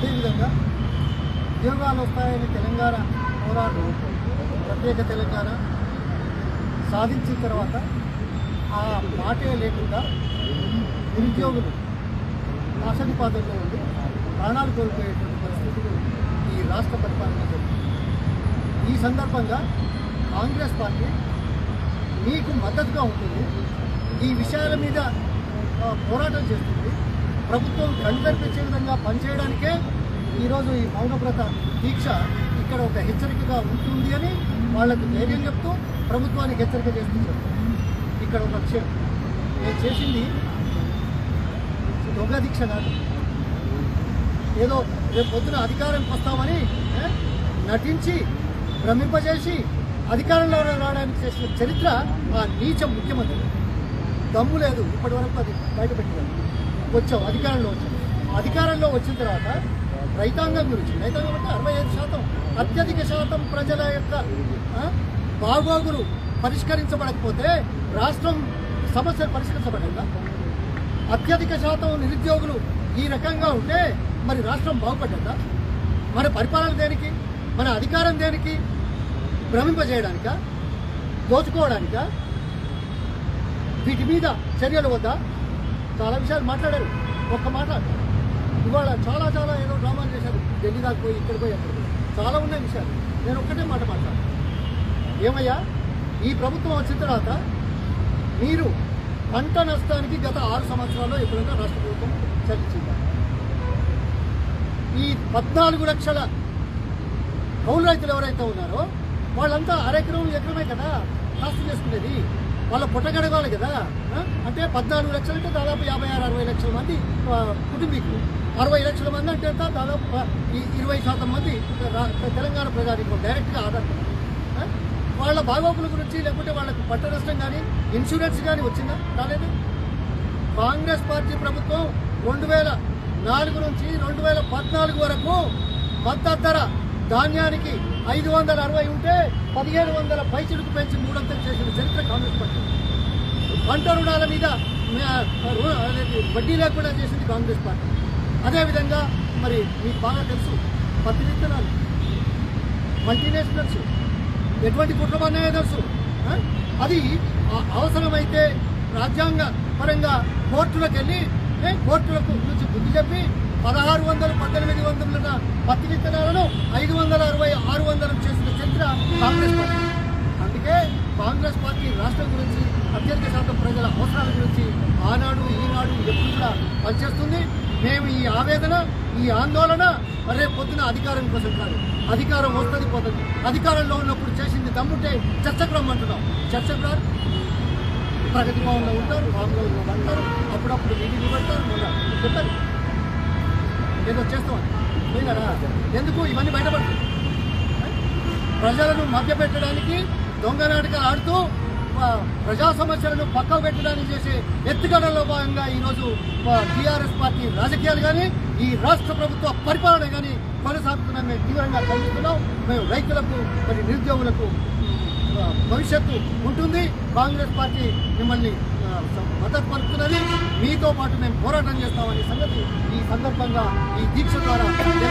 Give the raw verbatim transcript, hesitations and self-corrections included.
అదేవిధంగా ఉద్యోగాలు వస్తాయని తెలంగాణ పోరాటం ప్రత్యేక తెలంగాణ సాధించిన తర్వాత ఆ మాటే లేకుండా నిరుద్యోగులు ఆశనిపాతంలో ఉండి ప్రాణాలు కోల్పోయేటువంటి పరిస్థితులు ఈ రాష్ట్ర పరిపాలన జరిగింది. ఈ సందర్భంగా కాంగ్రెస్ పార్టీ మీకు మద్దతుగా ఉంటుంది, ఈ విషయాల మీద పోరాటం చేస్తుంది. ప్రభుత్వం కళ్ళు తెరిపించే విధంగా పనిచేయడానికే ఈరోజు ఈ మౌనవ్రత దీక్ష ఇక్కడ ఒక హెచ్చరికగా ఉంటుంది అని వాళ్లకు ధైర్యం చెప్తూ ప్రభుత్వానికి హెచ్చరిక చేస్తున్నారు. ఇక్కడ ఒక విషయం నేను చేసింది దొంగ దీక్ష కాదు, ఏదో రేపు పొద్దున అధికారంకి వస్తామని నటించి భ్రమింపజేసి అధికారంలో రావడానికి చేసిన చరిత్ర ఆ నీచ ముఖ్యమంత్రి. దమ్ము లేదు ఇప్పటి వరకు అది బయటపెట్టారు. వచ్చాం అధికారంలో వచ్చాం, అధికారంలో వచ్చిన తర్వాత రైతాంగం గురించి, రైతాంగం అంటే అరవై ఐదు శాతం అత్యధిక శాతం ప్రజల యొక్క బాగోగులు పరిష్కరించబడకపోతే రాష్ట్రం సమస్యలు పరిష్కరించబడిందా? అత్యధిక శాతం నిరుద్యోగులు ఈ రకంగా ఉంటే మరి రాష్ట్రం బాగుపడ్డా? మన పరిపాలన దేనికి, మన అధికారం దేనికి? భ్రమింపజేయడానికా, దోచుకోవడానికా? వీటి మీద చర్యలు వద్దా? చాలా విషయాలు మాట్లాడారు. ఒక్క మాట ఇవాళ చాలా చాలా ఏదో డ్రామాలు చేశారు, ఢిల్లీ దాకా పోయి ఇక్కడ పోయి అక్కడ పోయి చాలా ఉన్నాయి విషయాలు. నేను ఒక్కటే మాట మాట్లాడాను, ఏమయ్యా ఈ ప్రభుత్వం వచ్చిన తర్వాత మీరు పంట నష్టానికి గత ఆరు సంవత్సరాల్లో ఎప్పుడైనా రాష్ట్ర ప్రభుత్వం చెల్లించిందా? ఈ పద్నాలుగు లక్షల కౌలు రైతులు ఎవరైతే ఉన్నారో వాళ్ళంతా అరెకరం ఎకరమే కదా కాస్తు చేసుకునేది, వాళ్ళ పుట్టగడగాలి కదా. అంటే పద్నాలుగు లక్షలు అంటే దాదాపు యాభై ఆరు అరవై లక్షల మంది కుటుంబీకులు, అరవై లక్షల మంది అంటే దాదాపు ఇరవై శాతం మంది తెలంగాణ ప్రజానికి డైరెక్ట్గా ఆధారపడి వాళ్ళ బాగోగుల గురించి లేకుంటే వాళ్ళకు పంట నష్టం కానీ ఇన్సూరెన్స్ కానీ వచ్చిందా? రాలేదు. కాంగ్రెస్ పార్టీ ప్రభుత్వం రెండు వేల నాలుగు నుంచి రెండు వేల పద్నాలుగు వరకు మద్దతు ధర ధాన్యానికి ఐదు వందల అరవై ఉంటే పదిహేను వందల పైచిలకు పెంచి మూడొంతలు చేసిన చరిత్ర కాంగ్రెస్ పార్టీ. పంట రుణాల మీద వడ్డీ లేకుండా చేసింది కాంగ్రెస్ పార్టీ. అదేవిధంగా మరి మీకు బాగా తెలుసు పత్తి విత్తనాలు, మల్టీనేషనల్స్ ఎటువంటి కుట్రమన్నాయో తెలుసు. అది అవసరమైతే రాజ్యాంగ పరంగా కోర్టులకు వెళ్ళి కోర్టులకు నుంచి బుద్ధి చెప్పి పదహారు వందలు పద్దెనిమిది వందల పత్తి విత్తనాలను ఐదు వందల అరవై ఆరు వందలు చేసిన చరిత్ర కాంగ్రెస్ పార్టీ. అందుకే కాంగ్రెస్ పార్టీ రాష్ట్రం గురించి అత్యధిక శాతం ప్రజల అవసరాల గురించి ఆనాడు ఈనాడు ఎప్పుడు కూడా పనిచేస్తుంది. మేము ఈ ఆవేదన ఈ ఆందోళన రేపు పొద్దున అధికారం కోసం కాదు, అధికారం వస్తుంది పోతుంది. అధికారంలో ఉన్నప్పుడు చేసింది దమ్ముంటే చర్చకు రమ్మంటున్నాం, చర్చకు రారు. ప్రగతి భవన్లో ఉంటారు, బాంగ్లూరులో ఉంటారు, అప్పుడప్పుడు మీటింగ్లు పెడతారు, మొన్న చెప్పారు ఏదో చేస్తామని పోయినారా? ఎందుకు ఇవన్నీ బయటపడుతుంది? ప్రజలను మభ్యపెట్టడానికి దొంగ నాటకాలు ఆడుతూ ప్రజా సమస్యలను పక్కకు పెట్టడానికి చేసే ఎత్తుగడలో భాగంగా ఈరోజు టీఆర్ఎస్ పార్టీ రాజకీయాలు కానీ ఈ రాష్ట్ర ప్రభుత్వ పరిపాలన కానీ కొనసాగుతున్నాం. మేము తీవ్రంగా ఖండిస్తున్నాం. మేము రైతులకు మరి నిరుద్యోగులకు భవిష్యత్తు ఉంటుంది. కాంగ్రెస్ పార్టీ మిమ్మల్ని మద్దతు పలుకుతున్నది. మీతో పాటు మేము పోరాటం చేస్తామనే సంగతి ఈ సందర్భంగా ఈ దీక్ష ద్వారా